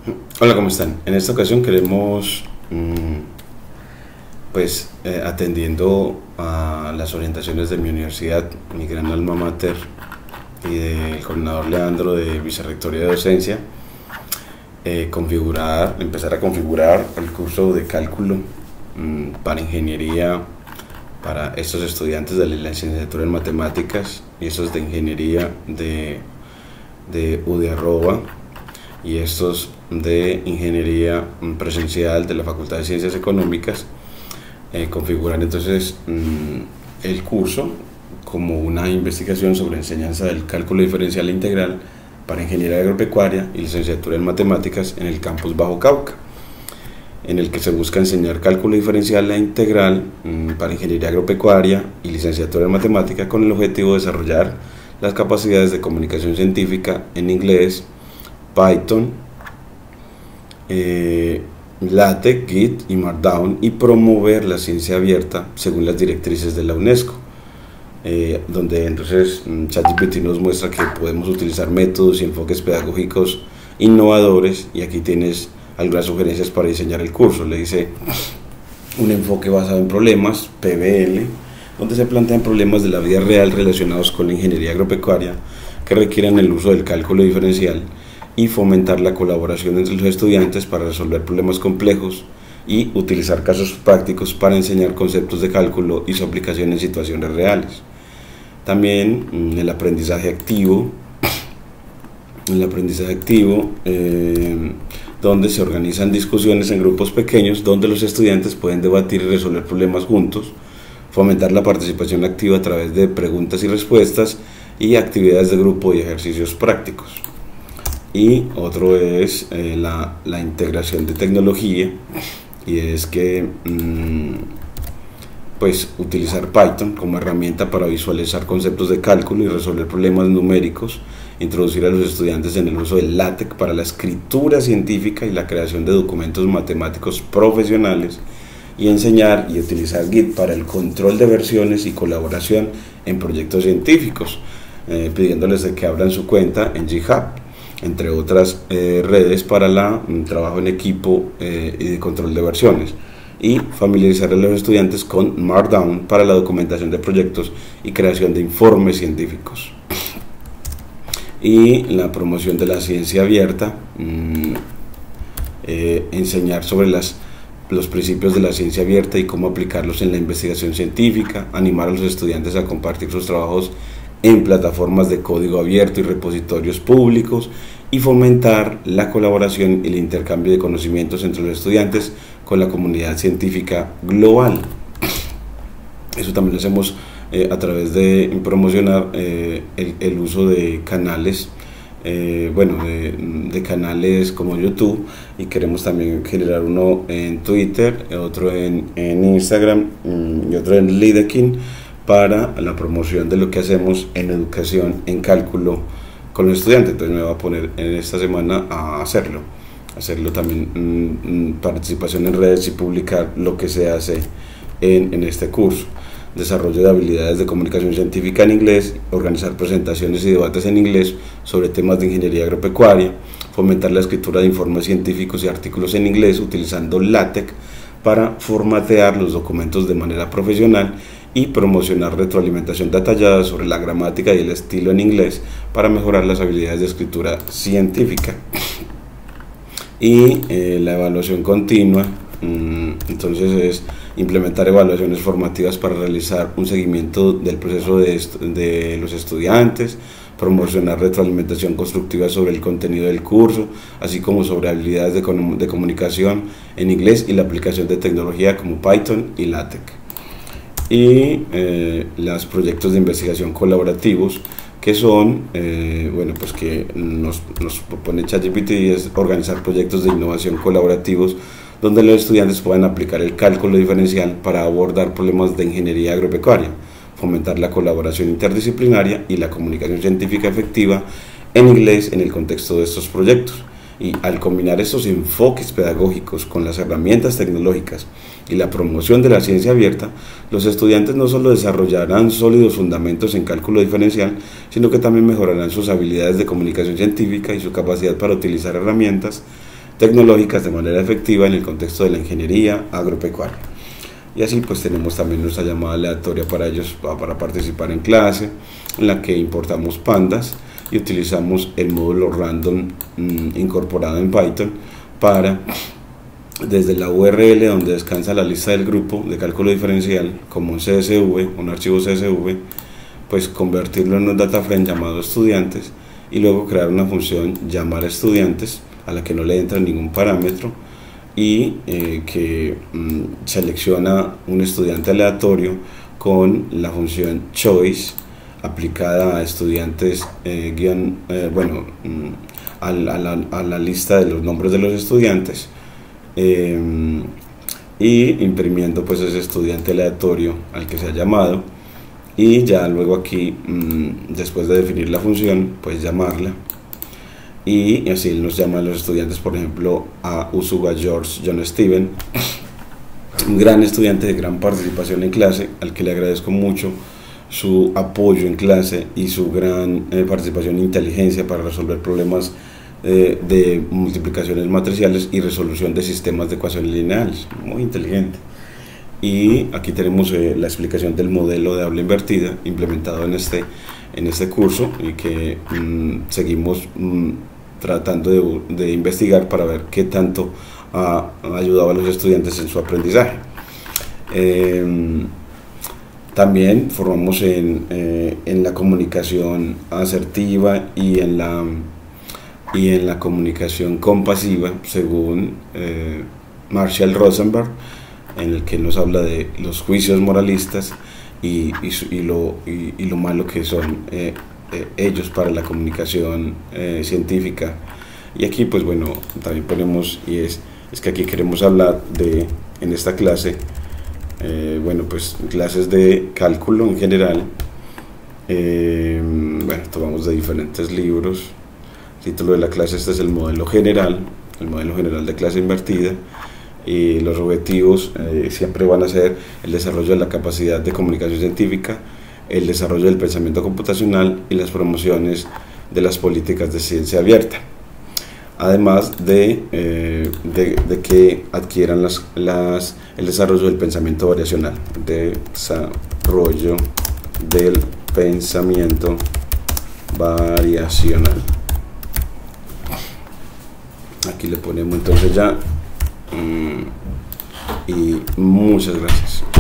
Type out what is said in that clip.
Hola, ¿cómo están? En esta ocasión queremos, atendiendo a las orientaciones de mi universidad, mi gran alma mater, y del coordinador Leandro de Vicerrectoría de Docencia, empezar a configurar el curso de cálculo para ingeniería para estos estudiantes de la licenciatura en matemáticas y estos de ingeniería de UDI y estos de ingeniería presencial de la Facultad de Ciencias Económicas. Configurar entonces el curso como una investigación sobre enseñanza del cálculo diferencial e integral para ingeniería agropecuaria y licenciatura en matemáticas en el campus Bajo Cauca, en el que se busca enseñar cálculo diferencial e integral para ingeniería agropecuaria y licenciatura en matemáticas con el objetivo de desarrollar las capacidades de comunicación científica en inglés, Python, LaTeX, Git y Markdown, y promover la ciencia abierta según las directrices de la UNESCO, donde entonces ChatGPT nos muestra que podemos utilizar métodos y enfoques pedagógicos innovadores, y aquí tienes algunas sugerencias para diseñar el curso. Le dice un enfoque basado en problemas, PBL, donde se plantean problemas de la vida real relacionados con la ingeniería agropecuaria que requieran el uso del cálculo diferencial, y fomentar la colaboración entre los estudiantes para resolver problemas complejos y utilizar casos prácticos para enseñar conceptos de cálculo y su aplicación en situaciones reales. También el aprendizaje activo, donde se organizan discusiones en grupos pequeños donde los estudiantes pueden debatir y resolver problemas juntos, fomentar la participación activa a través de preguntas y respuestas y actividades de grupo y ejercicios prácticos. Y otro es la integración de tecnología, y es que utilizar Python como herramienta para visualizar conceptos de cálculo y resolver problemas numéricos, introducir a los estudiantes en el uso del LaTeX para la escritura científica y la creación de documentos matemáticos profesionales, y enseñar y utilizar Git para el control de versiones y colaboración en proyectos científicos, pidiéndoles de que abran su cuenta en GitHub, entre otras redes, para el trabajo en equipo y de control de versiones, y familiarizar a los estudiantes con Markdown para la documentación de proyectos y creación de informes científicos. Y la promoción de la ciencia abierta, enseñar sobre los principios de la ciencia abierta y cómo aplicarlos en la investigación científica, animar a los estudiantes a compartir sus trabajos en plataformas de código abierto y repositorios públicos, y fomentar la colaboración y el intercambio de conocimientos entre los estudiantes con la comunidad científica global. Eso también lo hacemos a través de promocionar el uso de canales, de canales como YouTube, y queremos también generar uno en Twitter, otro en Instagram y otro en LinkedIn, para la promoción de lo que hacemos en educación en cálculo con los estudiantes. Entonces me voy a poner en esta semana a hacerlo también, participación en redes y publicar lo que se hace en este curso. Desarrollo de habilidades de comunicación científica en inglés, organizar presentaciones y debates en inglés sobre temas de ingeniería agropecuaria, fomentar la escritura de informes científicos y artículos en inglés utilizando LaTeX para formatear los documentos de manera profesional, y promocionar retroalimentación detallada sobre la gramática y el estilo en inglés para mejorar las habilidades de escritura científica. Y la evaluación continua, entonces es implementar evaluaciones formativas para realizar un seguimiento del proceso de los estudiantes, promocionar retroalimentación constructiva sobre el contenido del curso, así como sobre habilidades de comunicación en inglés y la aplicación de tecnología como Python y LaTeX. Y los proyectos de investigación colaborativos, que son, que nos propone ChatGPT, es organizar proyectos de innovación colaborativos donde los estudiantes puedan aplicar el cálculo diferencial para abordar problemas de ingeniería agropecuaria, fomentar la colaboración interdisciplinaria y la comunicación científica efectiva en inglés en el contexto de estos proyectos. Y al combinar estos enfoques pedagógicos con las herramientas tecnológicas y la promoción de la ciencia abierta, los estudiantes no solo desarrollarán sólidos fundamentos en cálculo diferencial, sino que también mejorarán sus habilidades de comunicación científica y su capacidad para utilizar herramientas tecnológicas de manera efectiva en el contexto de la ingeniería agropecuaria. Y así pues tenemos también nuestra llamada aleatoria para ellos para participar en clase, en la que importamos pandas y utilizamos el módulo random incorporado en Python para, desde la URL donde descansa la lista del grupo de cálculo diferencial como un CSV, un archivo CSV, pues convertirlo en un data frame llamado estudiantes y luego crear una función llamar estudiantes a la que no le entra ningún parámetro y que selecciona un estudiante aleatorio con la función choice aplicada a estudiantes a la lista de los nombres de los estudiantes y imprimiendo pues ese estudiante aleatorio al que se ha llamado, y ya luego aquí después de definir la función pues llamarla, y así nos llama a los estudiantes, por ejemplo a Usuga George John Steven, un gran estudiante de gran participación en clase, al que le agradezco mucho su apoyo en clase y su gran participación e inteligencia para resolver problemas de multiplicaciones matriciales y resolución de sistemas de ecuaciones lineales. Muy inteligente. Y aquí tenemos la explicación del modelo de habla invertida implementado en este curso, y que seguimos tratando de investigar para ver qué tanto ha ayudado a los estudiantes en su aprendizaje. También formamos en la comunicación asertiva y en la comunicación compasiva, según Marshall Rosenberg, en el que nos habla de los juicios moralistas y lo malo que son ellos para la comunicación científica. Y aquí pues bueno, también ponemos, y es que aquí queremos hablar en esta clase, bueno, pues clases de cálculo en general. Bueno, tomamos de diferentes libros. El título de la clase este es el modelo general de clase invertida, y los objetivos siempre van a ser el desarrollo de la capacidad de comunicación científica, el desarrollo del pensamiento computacional y las promociones de las políticas de ciencia abierta, además de que adquieran el desarrollo del pensamiento variacional, desarrollo del pensamiento variacional. Aquí le ponemos entonces ya, y muchas gracias.